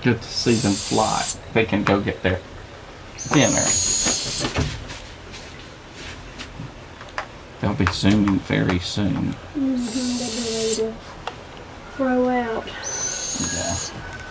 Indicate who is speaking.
Speaker 1: Good to see them fly. They can go get their dinner. They'll be zooming very soon.
Speaker 2: They'll be ready to throw out.
Speaker 1: Yeah.